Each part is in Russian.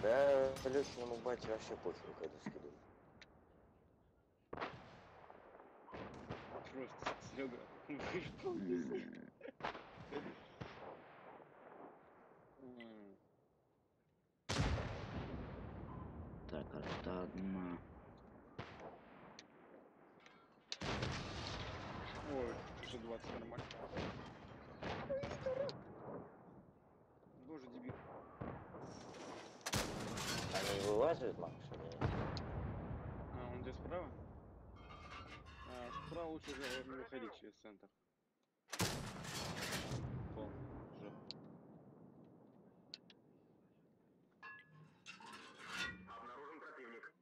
Да, Лёхиному бате вообще похеру, когда скидывают. Просто Серега вышел здесь. Так, это одна. Ой, 620 нормально. Боже, дебил. Они вылазят, Макс, или нет? А, он где справа? А, справа лучше уже не выходить через центр. Полный жопа. Обнаружен противник.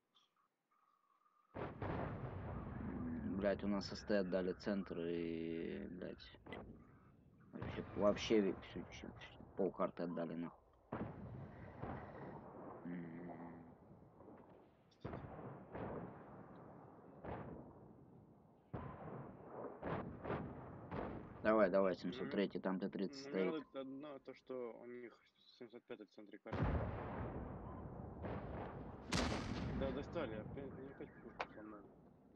Блять, у нас СТ отдали центр и, блять, вообще всю полкарты отдали нахуй. Давай, 703, там Т-30 Ну, стоит. мне одно, то, что у них 705 в центре карты. Да, достали, опять пушку сломали.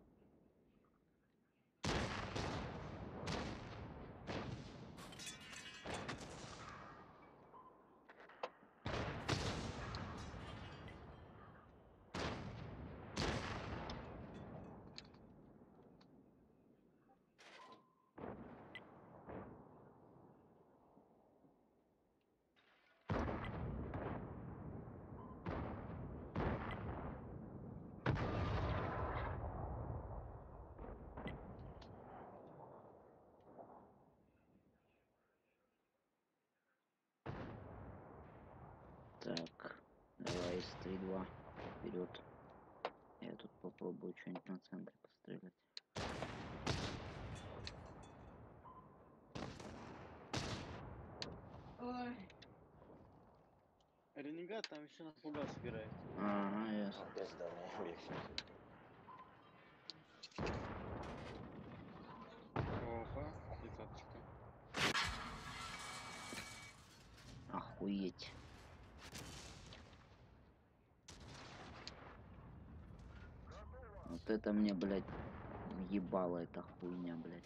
Так, давай С-3-2 вперед. Я тут попробую что-нибудь на центре пострелять. Ой. Ренегат там еще напугал собирает. Ага, ясно. Пизда мне вещи. Опа, 30-очка. Охуеть. Вот это мне, блядь, въебало эта хуйня, блядь.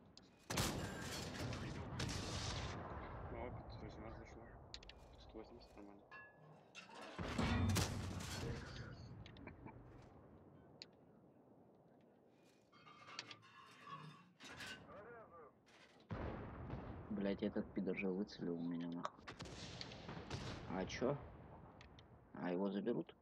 О, 518 зашло. 580 нормально. Блядь, этот пидор же выцелил у меня нахуй. А чё? А его заберут?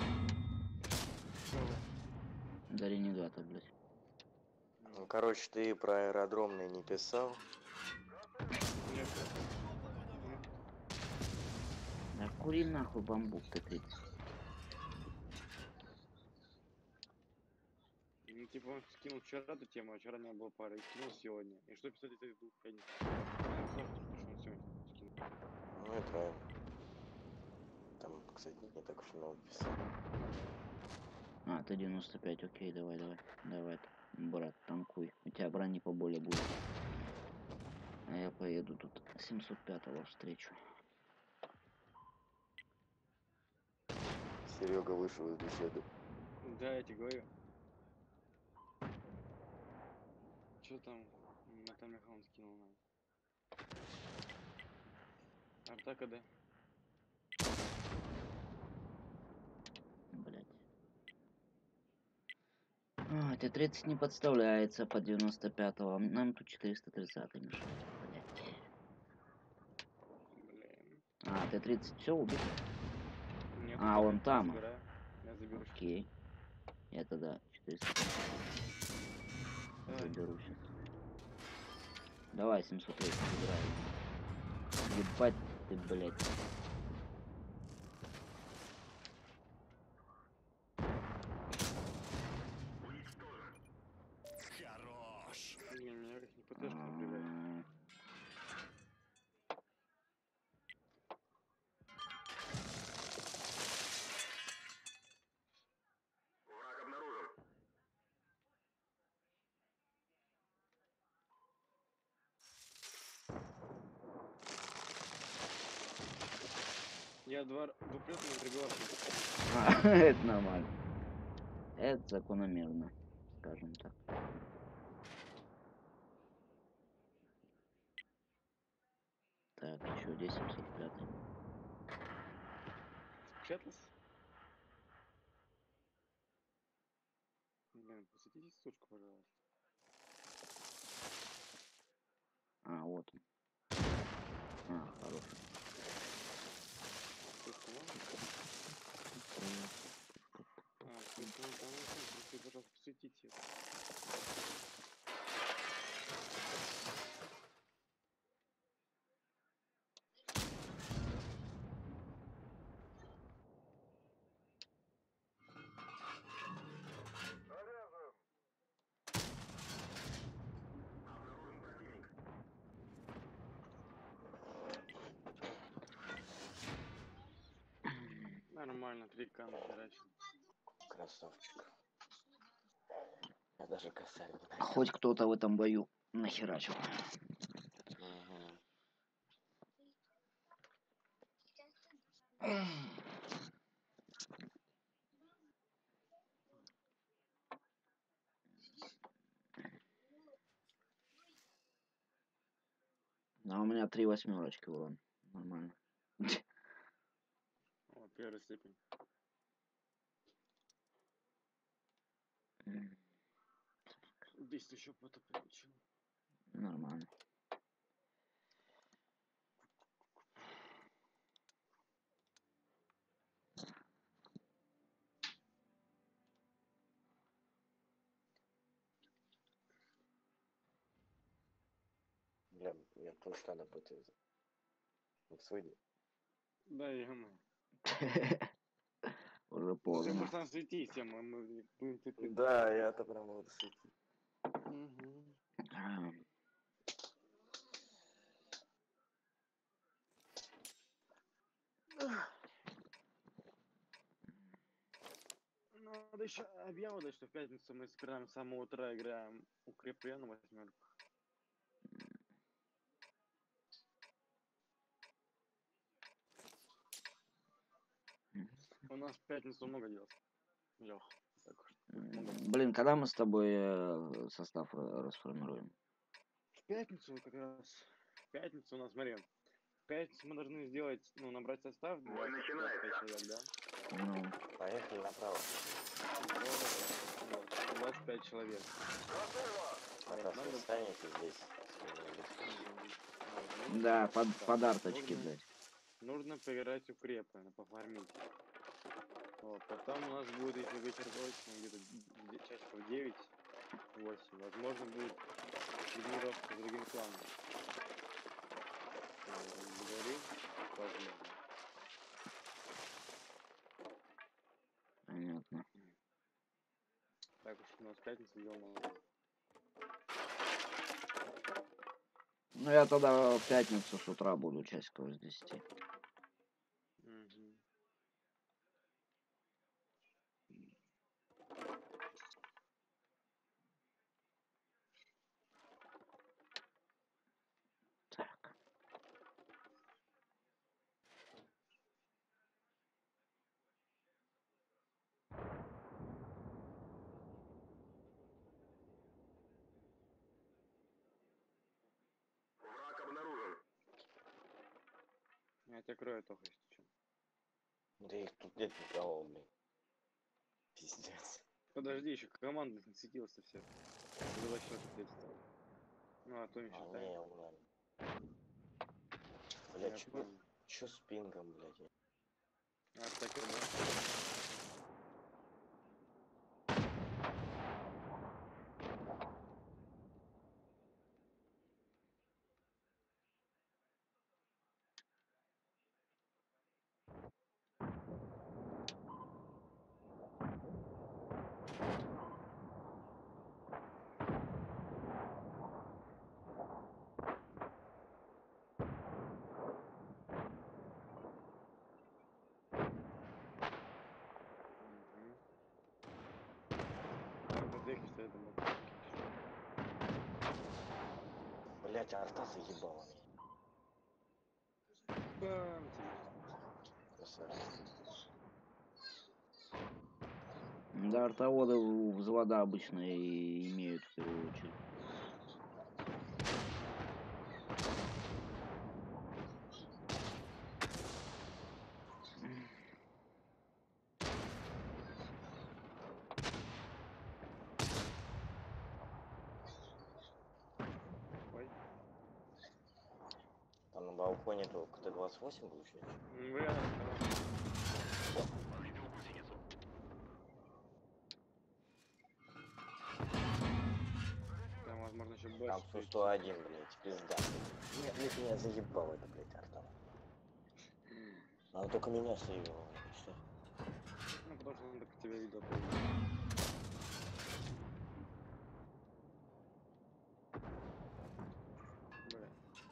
До ренегата, блядь. Ну, короче, ты про аэродромный не писал. Нет. Нет. Да кури нахуй бамбук Т-30. Ну, типа, он скинул вчера эту тему, а вчера не было пары, и скинул сегодня. И что писать этих двух, я не знаю. То, что он сегодня скинул. Ну и правильно. Там, кстати, не так уж много писал. А, Т-95, окей, давай, брат, танкуй. У тебя брони поболее будет. А я поеду тут 705-го встречу. Серега вышел из беседы. Да, я тебе говорю. Что там Натан Михайловна скинул нам? Артака, да? Блять. А, Т-30 не подставляется по 95-го. Нам тут 430 мешает, блять. Блин. А, Т-30 все убит? Нет, А, он там. Забираю. Я заберу сейчас. Окей. Я тогда 430 заберу сейчас. Давай 730 забираю. Ебать ты, блять. Хорош. Не, меня как не ПТшка напрягает. Враг обнаружен. Я двухлетний прибил. Это нормально. Это закономерно, скажем так. Так, еще 1075. Чатлес? Блин, посадите сучку, пожалуйста. А, вот он. А, хорош. Сучку можно? А, сучку можно, там, пожалуйста, посветите. Нормально, 3К нахерачил. Красавчик. Я даже косарь не найду. Хоть кто-то в этом бою нахерачил. Мгм. А у меня 3 восьмерочки урон. Нормально. О, первая степень. 10 еще опыта получил. Нормально. Бля, мне тоже надо будет Икс выйдет. Да, ё-моё. Уже Ну ты поздно. можешь там светить, мы будем ты. Да, я-то прям буду светить. Мгм. А, Надо еще объяву дать, что в пятницу мы с прям с самого утра играем укрепленную восьмерку. У нас в пятницу много дел. Лех, так что много. Блин, когда мы с тобой состав расформируем? В пятницу как раз. В пятницу у нас, смотри, в пятницу мы должны сделать, ну, набрать состав 25 человек, да? Ну, Поехали направо. Вот, 25 человек. Как раз вы Надо- станете здесь. Вот, да, так, подарочки, нужно- блядь. Нужно поиграть укрепно, пофармить. Вот, потом у нас будет, если вечер точно, где-то часиков 9-8, возможно, будет тренировка с другим кланом. Говорю, возможно. Понятно. Так уж у нас пятница дел много. Ну, я тогда в пятницу с утра буду часиков с 10. Мгм. Так. Враг обнаружен. Я тебя крою только, если что. Да их тут нет никого, блин. Пиздец. Подожди, еще команда не светилась-то все. Было счет ответственно. Ну, а то не А, считаем. не, ладно. Я Бля, понял. чё с пингом, блядь? А, так и да. Мгм. Батарейки стоят дома. Блять, арта заебала меня. Бам тебе. сэр. Да, артоводы взвода обычно и имеют в первую очередь. Ой. Там на балконе только Т-28 получается. Бля, Увидел гусеницу. там, возможно, еще Там больше. Су-101, блядь, пизда. Нет, меня заебал это, блядь, арта. Она только меня сейвила, что? Ну, потому что он так тебя видел. Бля.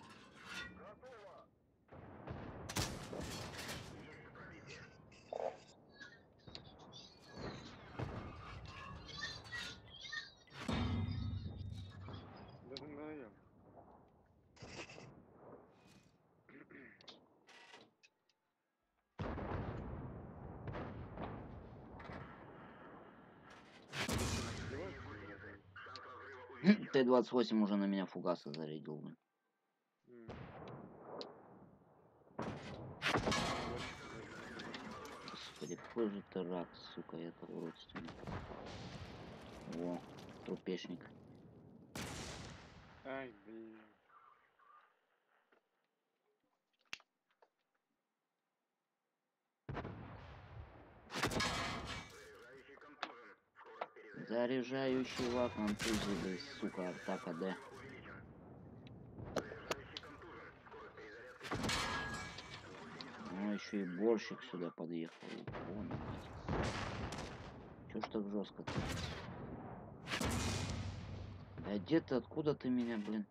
Да ты наем. Т-28 уже на меня фугасы зарядил, блин. Господи, какой же ты рак, сука, это уродственный. О, трупешник. Ай, блин. Заряжающий лак, контузии, сука, атака, да. Ну, еще и борщик сюда подъехал. Вон, чё ж так жестко-то? Да где ты, откуда ты меня, блин?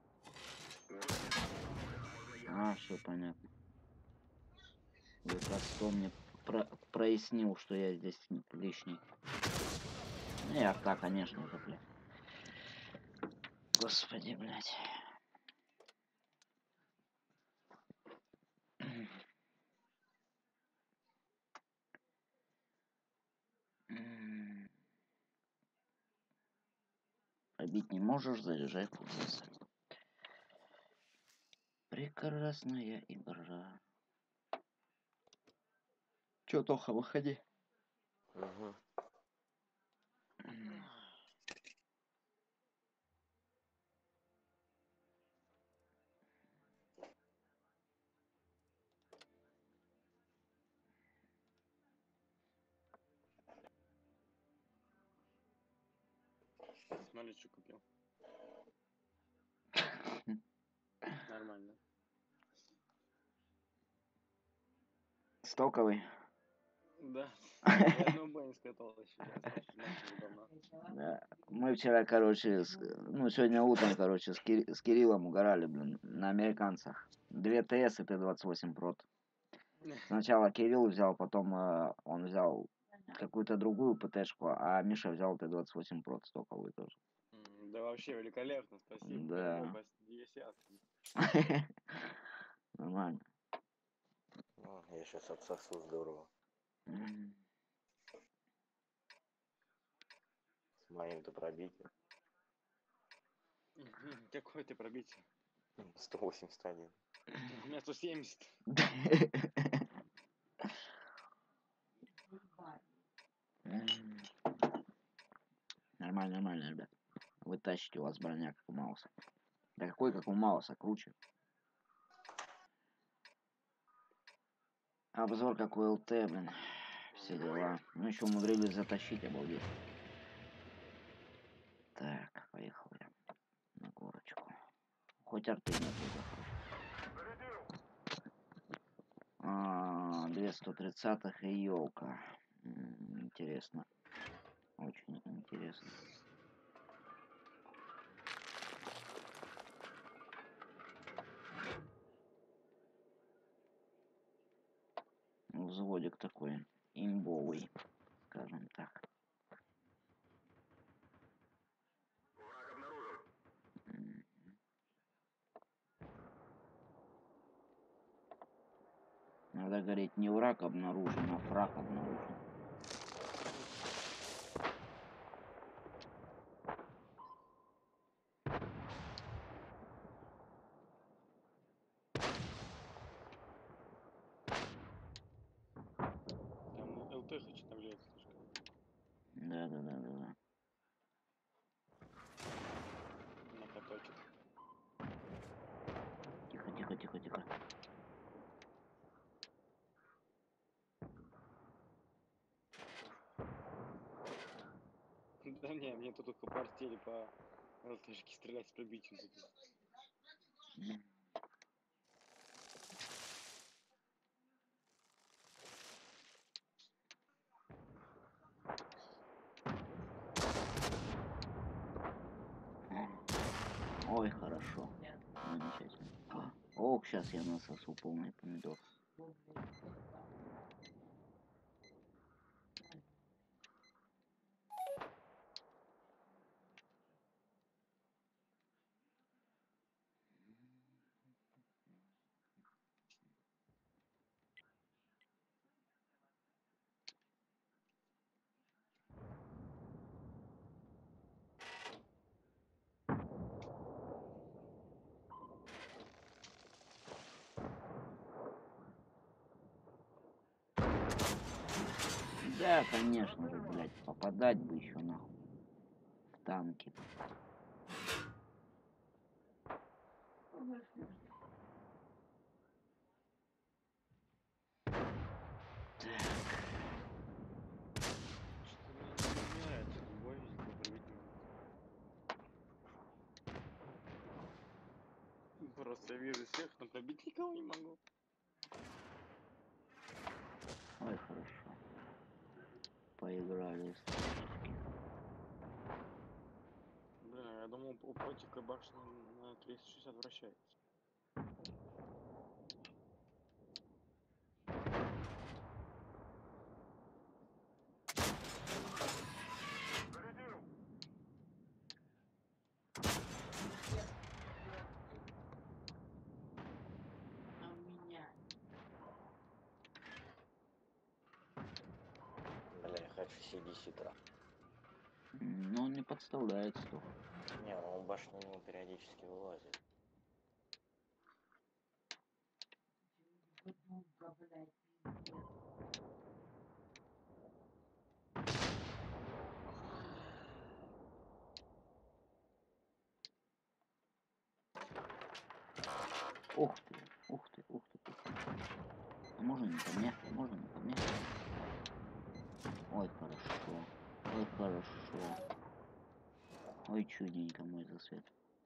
А, все понятно. Выкастом мне прояснил, что я здесь лишний. Ну и арта, конечно же, блядь. Господи, блядь. Пробить не можешь, заряжай фугасы. Прекрасная игра. Чё, Тоха, выходи. Угу. Смотри, что купил. Нормально. Стоковый. Да. Я одну бэнь скатал еще. Давно. Да. Мы вчера, короче, ну, сегодня утром, короче, с Кириллом угорали, блин, на американцах. 2 ТС и Т-28 прот. Сначала Кирилл взял, потом он взял какую-то другую ПТшку, а Миша взял Т-28 прот стоковый тоже. Да вообще великолепно, спасибо. Да. По 10. Нормально. Ну, я сейчас отсосу здорово. С моим-то пробитием. Какое ты пробитие? 181. У меня 170. Нормально, нормально, ребят. Вы тащите, у вас броня как у Мауса. Да какой как у Мауса, круче. Обзор какой ЛТ, блин. Все дела. Ну еще умудрились затащить, обалдеть. Так, поехал я на горочку. Хоть арты нет, две 130-х и елка. Интересно. Очень интересно. Взводик такой имбовый, скажем так. Враг обнаружен. М. Надо говорить, не враг обнаружен, а фраг обнаружен. Там ЛТ хочет обжать слишком. Да. На поточек. Тихо. Да не, мне тут только по артели по ЛТшке стрелять с пробитием. Ой, хорошо. Замечательно. Ох, сейчас я насосу полный помидор. Да, конечно же, блядь, попадать бы еще нахуй. В танки. Что-то мне не нравится, боюсь, что пробить не могу. Просто я вижу всех, но пробить никого не могу. Ой, хорошо. Поиграли с тачки. Блин, я думал, у Потика башня на 360 вращается. Бля, я хочу CDC трап. Но он не подставляет стол. Не, он башню ему периодически вылазит. Ух ты. А можно не по мне? Можно не по мне? Ой, хорошо. Ой, чудненько мой засвет.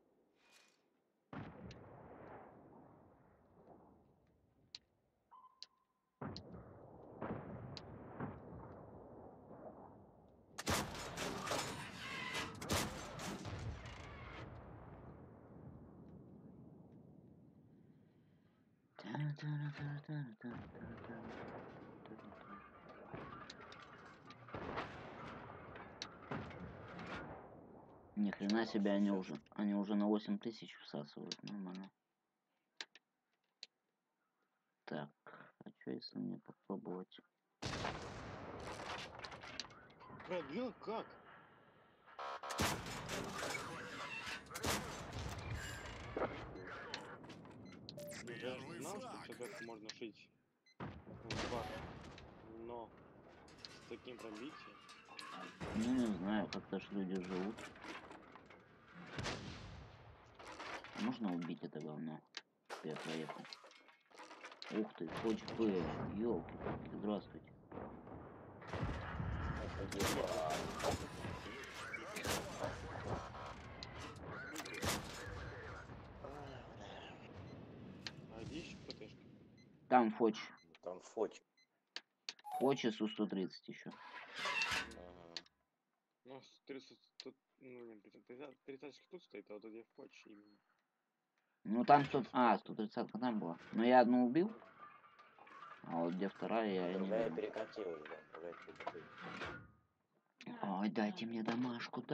Ни хрена себе, они уже на 8000 всасывают, нормально. Так, а что если мне попробовать? Пробил как? Я, конечно, знал, что четверку можно шить в бак, но с таким пробитием. Ну, не знаю, как-то ж люди живут. А можно убить это говно? Я проехал. Ух ты, Фоч П, ёлки-палки, здравствуйте. А где еще ПТшка? Там Фоч. Там Фоч. Фоч и Су-130 еще. Ну, 30 тут, ну, блин, 30 тут стоит, а вот где в Поче именно. Ну там 100... А, 130 там была. Но я одну убил. А вот где вторая, я не Другая видел. перекатилась, да, другая перекатилась. Ой, дайте мне домашку.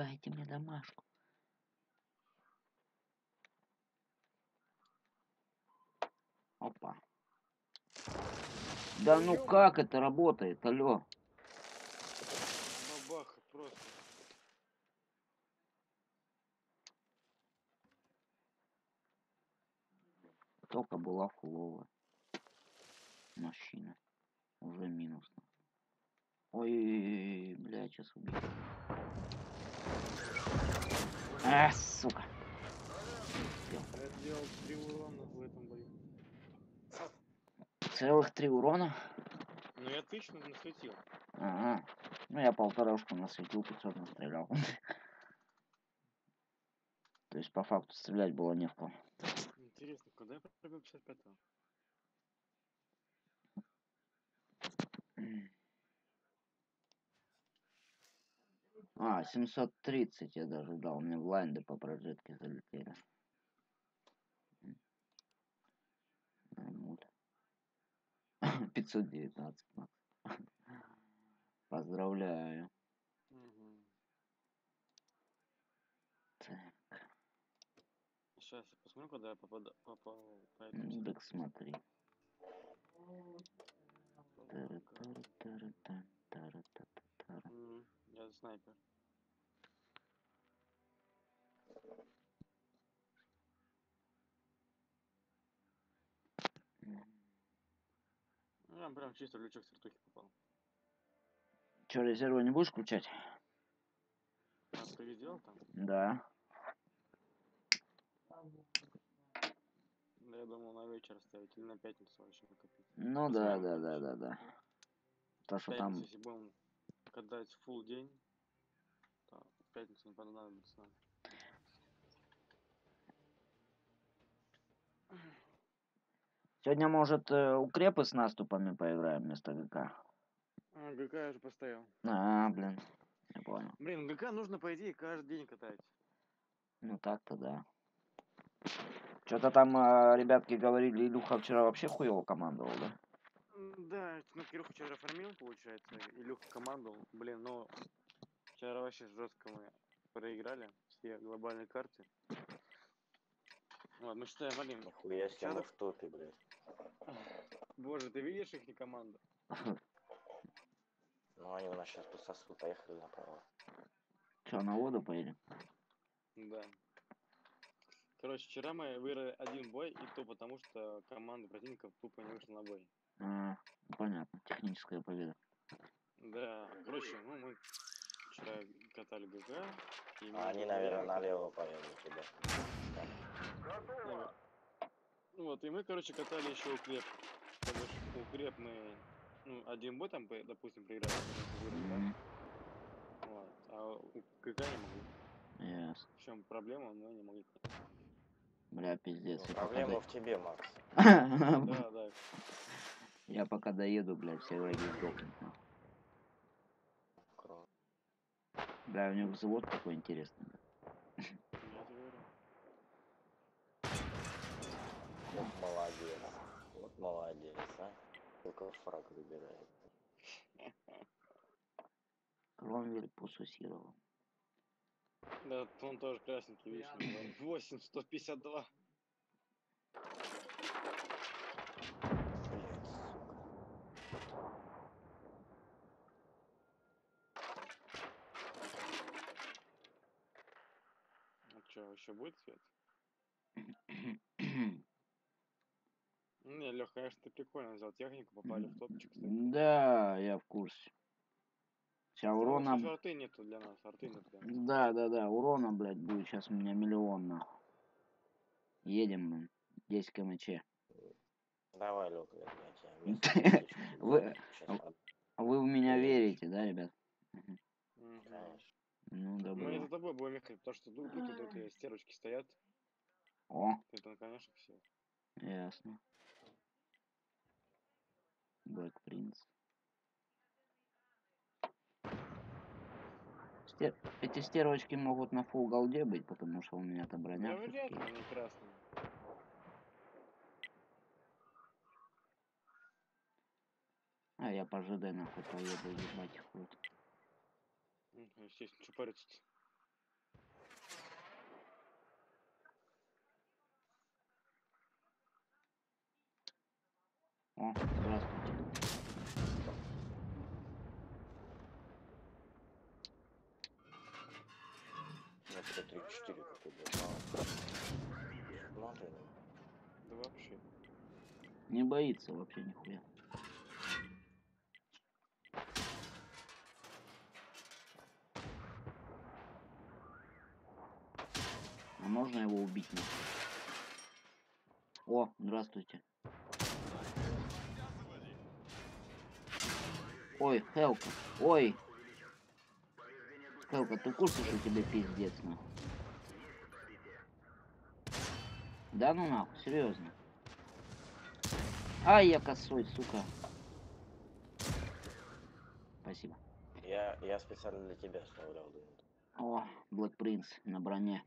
Опа. Да ну как это работает, алло? Бабаха просто. Только была фуловая мужчина. Уже минус. Ой, блядь, сейчас убью. А, сука. Я сделал 3 урона в этом бою. Целых 3 урона? Ну я отлично насветил. Ага. Ну я полторашку насветил, 500 настрелял. То есть по факту стрелять было не в кого. Интересно, когда я пробил 55-го? А, 730 я даже дал. Мне блайнды по прожитке залетели. Вот. 519, Макс. Поздравляю. Угу. Так, Сейчас я посмотрю, когда я попал по этому так смотри. Я снайпер. Ну, я прям чисто в лючок сертухи попал. Че, резерву не будешь включать? А ты сделал там? Да. Да я думал на вечер ставить или на пятницу вообще накопить. Ну да, да, да, да, да. То, что Пятницу, там... если будем катать full день, то в пятницу не понадобится нам. Сегодня, может, укрепы с наступами поиграем вместо ГК? А, ГК я уже поставил. А, блин. Я понял. Блин, ГК нужно, по идее, каждый день катать. Ну так-то да. Что-то там ребятки говорили, Илюха вчера вообще хуево командовал, да? Да, ну Кирюха вчера фармил, получается, Илюха командовал. Блин, ну вчера вообще жестко мы проиграли все глобальные карты. Вот, ну что я валим. Нихуя себе мы в топе, блядь. Боже, ты видишь их команду? Ну они у нас сейчас пососут, поехали направо. Че, на воду поедем? Да. Короче, вчера мы выиграли один бой, и то потому, что команда противников тупо не вышла на бой. А, понятно, техническая победа. Да, короче, ну мы вчера катали ГК, и А они, между наверное, боями налево поедут туда. вот, и мы, короче, катали еще укреп. То бишь, укреп мы, ну, один бой там, допустим, проиграли, выиграли, да? Вот, а у ГК не могли. Ясно. В чем проблема, мы не могли. Бля, пиздец. Ну, проблема в тебе, Макс. Да, да. Я пока доеду, блядь, все враги сдохнут. Бля, у них взвод такой интересный. Я тебе говорю. Вот молодец. Вот молодец, а. Только фраг выбирает. Кромвель посусировал. Да, он тоже красненький, видишь, 8-152. Блядь, сука. Ну что, еще будет свет? Не, Лех, конечно, ты прикольно взял технику, попали в топчик. Да, я в курсе. Сейчас Слава, что урона... арты нету для нас, арты нету для нас. Да, да, да, урона, блядь, будет сейчас у меня миллион, нахуй. Едем мы. 10 кмч. Давай, Лёка, я тебя вместе Вы сейчас вы в меня приедешь. верите, да, ребят? Конечно. Ну, Мы за добро. тобой будем ехать, потому что тут эти стерочки стоят. О, Это, конечно, все. ясно. Black Prince. Эти стервочки могут на фулл голде быть, потому что у меня-то броня. Да вряд ли всё-таки. они красные. А я по ЖД нахуй поеду, ебать их вот. Естественно, что париться-то? О, здравствуйте. На 3-4 какой-то. Смотрим. Да вообще. Не боится вообще нихуя. А можно его убить? О, здравствуйте. Ой, Хелка. Ой. Хелка, ты в курсе, что тебе пиздец, нахуй? Да ну нахуй, серьезно. Ай, я косой, сука. Спасибо. Я специально для тебя оставлял, думаю. О, Black Prince на броне.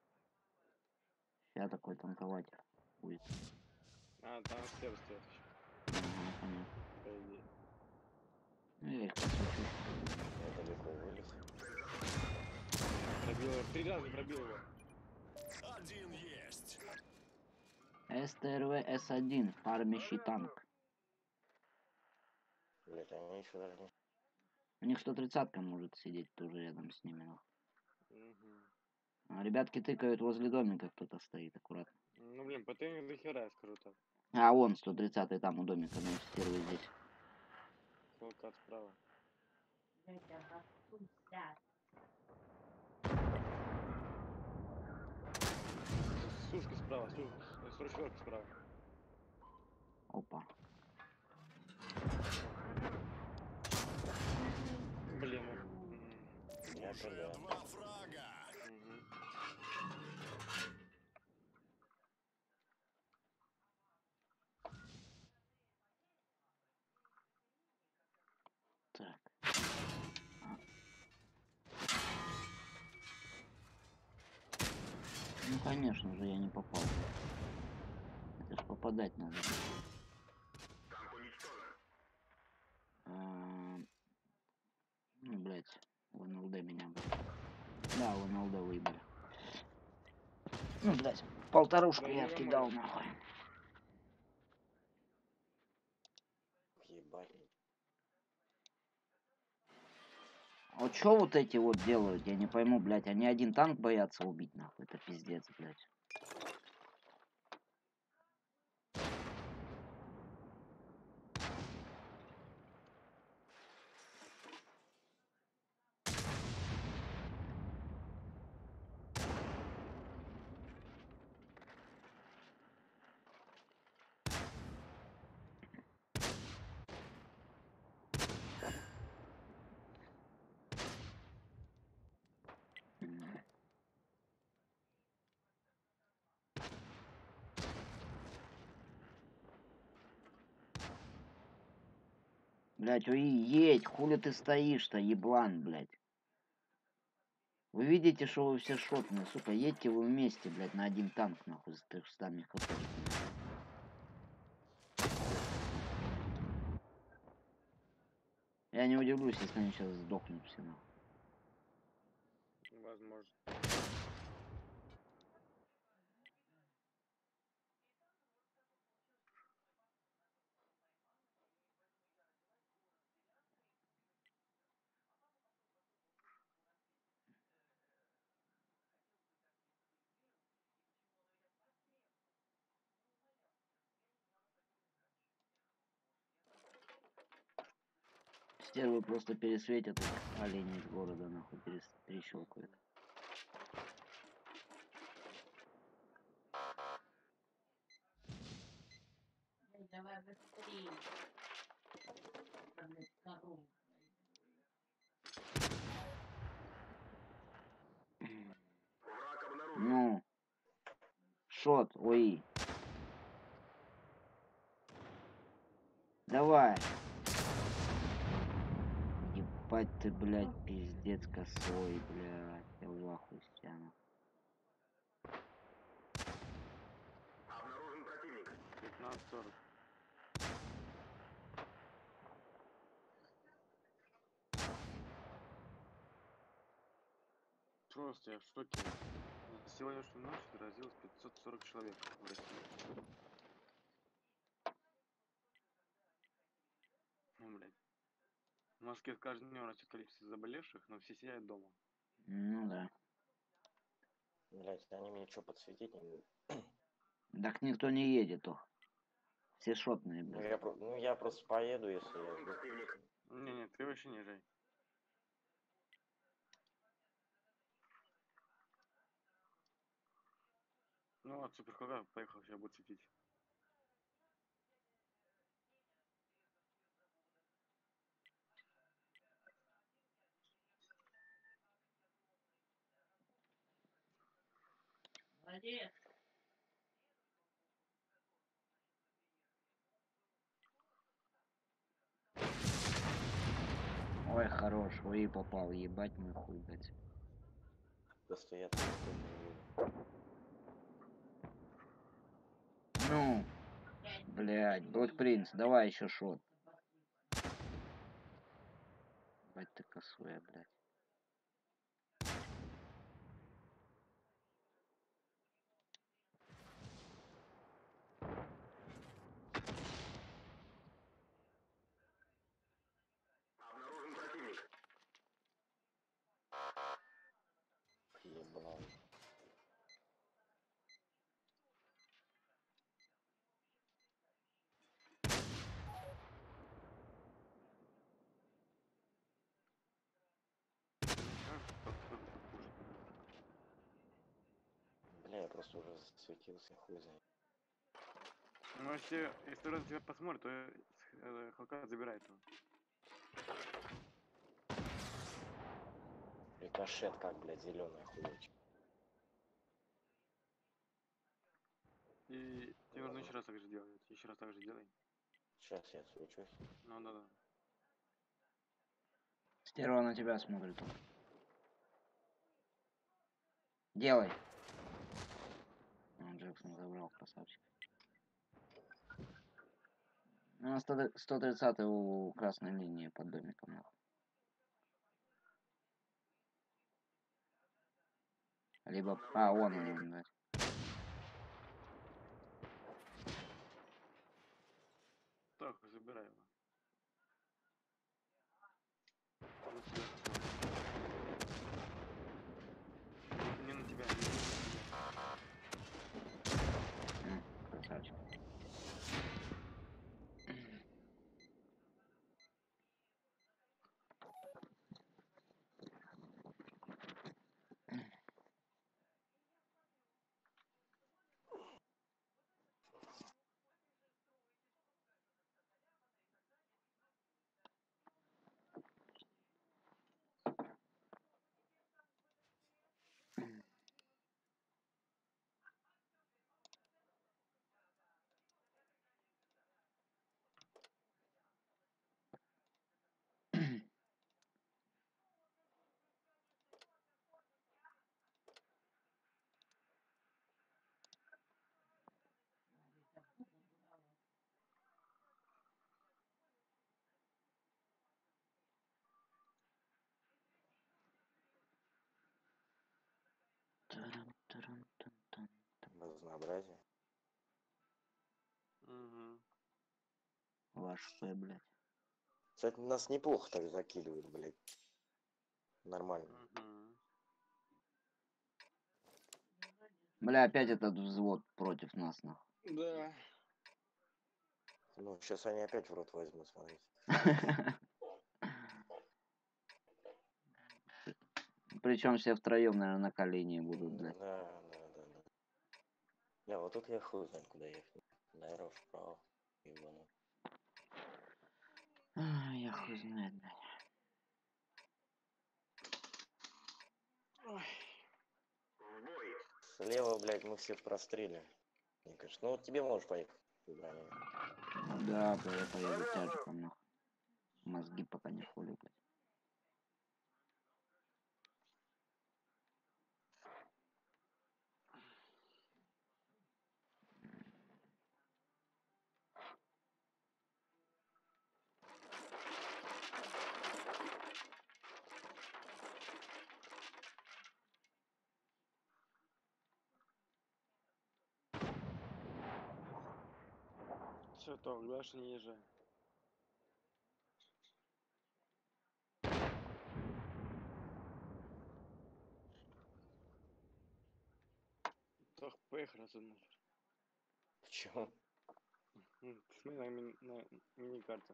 Я такой танковать будет. А, там сфера стоит еще, Ага, понятно. по идее. Ну, я их посвечу. Я далеко вылез. Пробил его. 3 раза пробил его. СТРВ С1, фармящий танк. Блять, они еще даже не... У них 130-ка может сидеть тоже рядом с ними. Нахуй. Угу. А ребятки тыкают возле домика, кто-то стоит аккуратно. Ну, блин, ПТ у них до хера, я скажу так. А вон 130-й там у домика, значит, первый здесь. Хелкат справа. Сушка справа, 44 справа. Опа. Блин, Это да. Мгм. Так. Ну, конечно же, я не попал. Это ж попадать надо. Танк уничтожен. Ну, блядь, в НЛД меня, блядь. Да, в НЛД выебали. Ну, блядь, полторушку Да, я не вкидал, можешь. нахуй. Ебать. Вот что вот эти вот делают, я не пойму, блядь. Они один танк боятся убить, нахуй. Это пиздец, блядь. Блядь, ой, едь, хули ты стоишь-то, еблан, блядь. Вы видите, что вы все шотные, сука, едьте вы вместе, блядь, на один танк, нахуй, с 300 хп. Я не удивлюсь, если они сейчас сдохнут все, нахуй. Возможно. Стервы просто пересветят их оленей из города, нахуй, перещелкают. Давай быстрее. Враг обнаружен. Ну, шот, ой. Давай. Ебать ты, блядь, пиздец косой, блядь. Я в ахуе с тебя, нахуй. Обнаружен противник. 15-40. Просто я в шоке. За сегодняшнюю ночь заразилось 540 человек в России. Москве с каждым днем растет количество заболевших, но все сидят дома. Ну да. Блять, они мне что подсветить не будут. Так никто не едет, ох. Все шотные, Ну блядь. я просто поеду, если я Обнаружен жду. противник. Не, ты вообще не езжай. Ну вот, суперкока поехал, сейчас будет светить. Молодец. Ой, хорош, ой, попал, ебать мой хуй, блядь. Просто я там тоже не вижу. Ну, блядь, Black Prince, давай еще шот. Ебать ты косуя, блядь. Обнаружен противник. Ебал. Бля, я просто уже засветился, хуй знает. Ну, если раз тебя посмотрит, то Хлока забирает его. Рикошет как, блядь, зеленая хуйня. И тебе нужно еще раз так же делать. Еще раз так же делай. Сейчас я свечусь. Ну да. Стерва на тебя смотрит. Делай. Джексон забрал, красавчик. Ну, 130 у красной линии под домиком, нахуй. Либо... А, вон он, блядь. Так, забирай его. Не на тебя, не на тебя. Красавчик. Тарам-тарам-тан-тан. Разнообразие. Угу. Ваш П, блядь. Кстати, нас неплохо так закидывают, блядь. Нормально. Угу. Бля, опять этот взвод против нас, нахуй. Да. Ну, сейчас они опять в рот возьмут, смотрите. Причем все втроем, наверное, на колени будут, блядь. Да. Бля, вот тут я хуй знает, куда ехать. Наверное, вправо. Ебану. Я хуй знает, блядь. В бой. Слева, блядь, мы все в простреле. Мне кажется, ну вот тебе можешь поехать. Броня. Да, бля, я поеду тяжиком, нахуй. Мозги пока не хули, блядь. Все, так, дальше не езжай. Ах, поехали отсюда нахер. Почему? Смотри на мини-карте.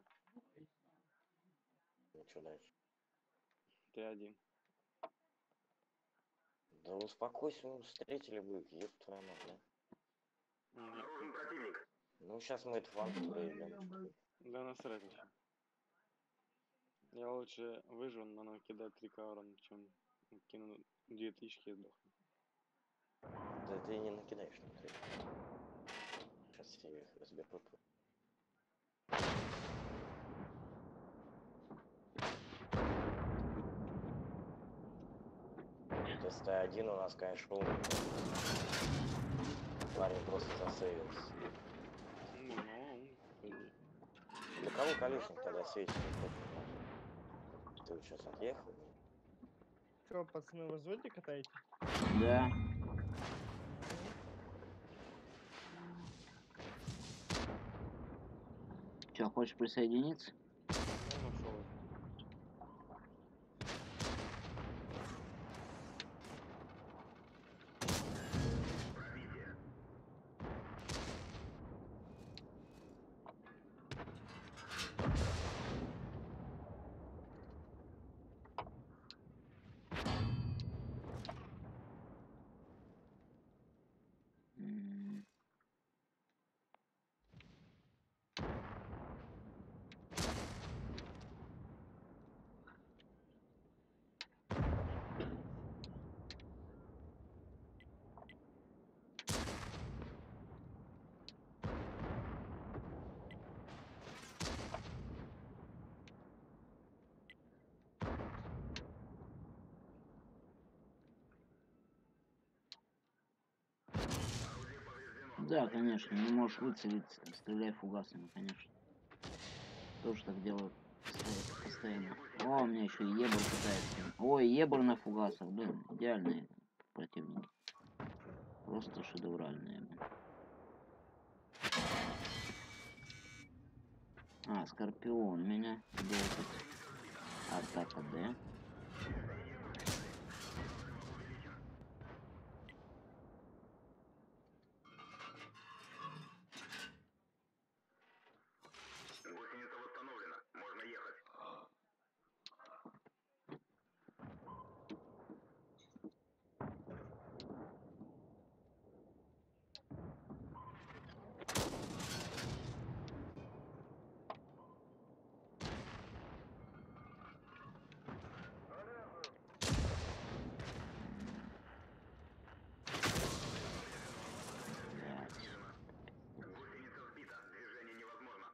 Ну что дальше? Ты один. Да успокойся, мы встретили бы их, ёб твою мать, да? Обнаружен противник. Ну сейчас мы эту фанту проебем. Да насрать вообще. Я лучше выживу, но накидать 3 урона, чем кину 2000 и сдохну. Да ты не накидаешь на три. Сейчас я их разберу. Тест 1 у нас, конечно, умный. Парень просто засейвился. Ну, умный, по идее. Да кого колесник тогда светит? Ты вот сейчас отъехал? Что, пацаны, вы зоне катаете? Да. Че, хочешь присоединиться? Я нашел их. Пробитие. М, Орудие повреждено. Да, конечно, не можешь выцелить, стреляй фугасами, конечно. Тоже так делаю постоянно. О, у меня еще и Ебор пытается. Ой, Ебор на фугасах, блин, идеальные противники. Просто шедевральные, блин. А, Скорпион меня делает. Атака Д. Гусеница восстановлена. Можно ехать. Гусеница сбита. Движение невозможно.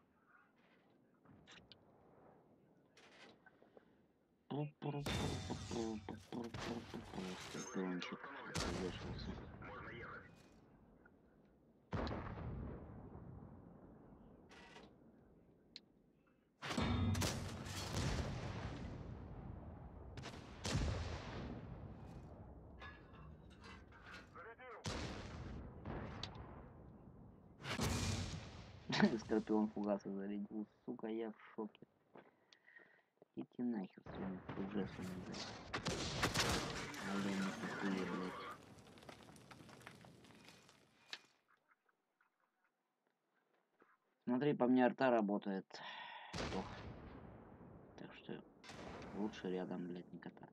Скорпиончик повешался. Можно ехать. Скорпион фугаса зарядил. Сука, я в шоке. Идите нахер своими фуджесами, блядь. Олени тупые, блядь. Смотри, по мне арта работает. Плохо. Так что лучше рядом, блядь, не кататься.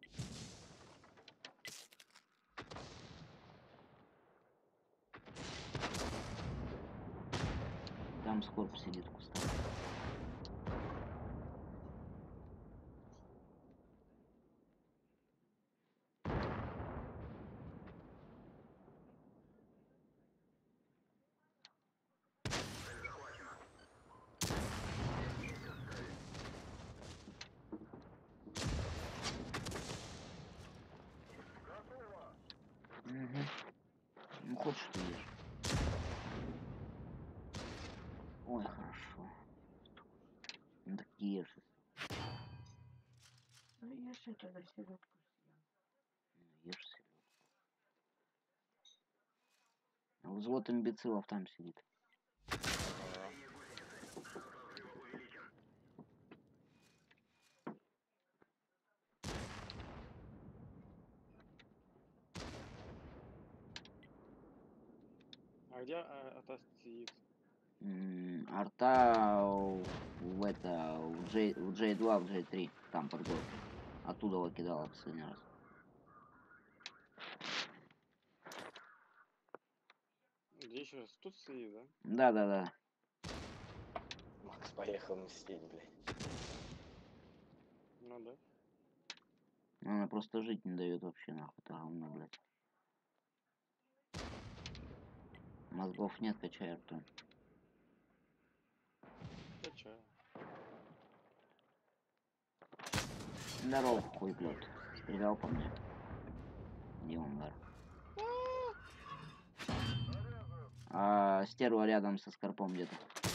Там Скорп сидит в кустах. Цель захвачена. Угу. Ну, хочешь ты ешь. Ой, хорошо. Ну так ешь. Ну, я же тогда селедку съем. Ну, ешь селёдку. А взвод имбецилов там сидит. Шанс разрыва увеличен. А где Атас сидит? Арта в это, в J2, в J3, там под горкой. Оттуда его кидала последний раз. Где еще раз? Тут сидит, да? Да-да-да. Макс поехал мстить, блядь. Ну да. Она просто жить не дает вообще, нахуй, это говно, блядь. Мозгов нет, качай Арту. Качаю. Здорово, хуй плет. Стрелял по мне. Димонгар. А стерва рядом со скорпом где-то.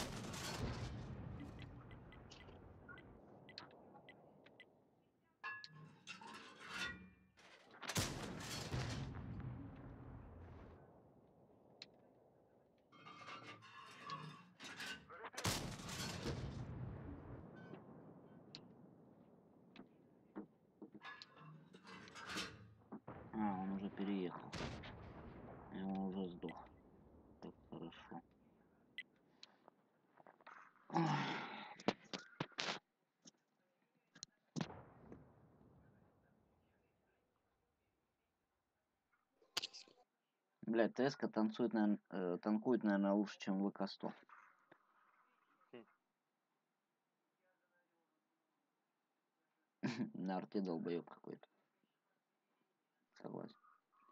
А, он уже переехал. И он уже сдох. Так хорошо. Ой. Блядь, ТСК танцует, танкует, наверное, лучше, чем ВК-100. На арте долбоёб какой-то. Согласен.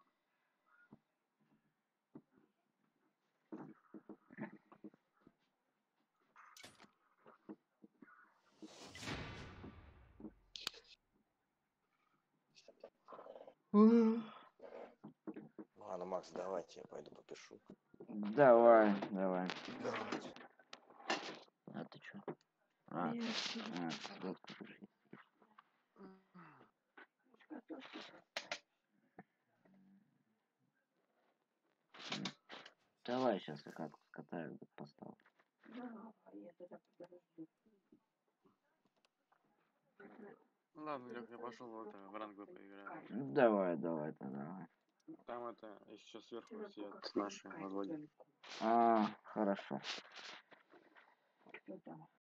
Ладно, Макс, давайте я пойду попишу. Давай, давай. Давайте. А ты чё? А, сладко кушай. Давай сейчас я как скатаю, поставлю. Да, я тогда подожду. Ладно, Лёх, я пошел в это, в ранго поиграю. Давай, давай, тогда. Там это, еще сверху сидят наши возводят. А, хорошо. Что там?